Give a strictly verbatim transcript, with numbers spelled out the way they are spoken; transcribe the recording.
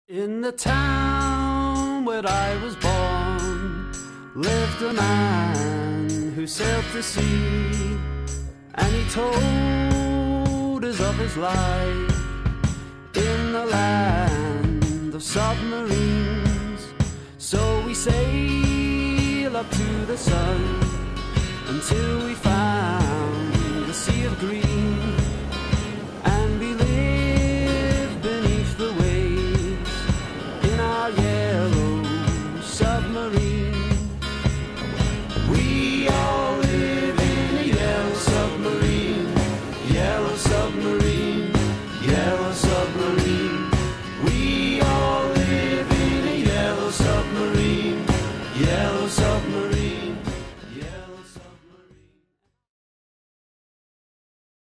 In the town where I was born lived a man who sailed to sea, and he told us of his life in the land of submarines. So we sail up to the sun until we find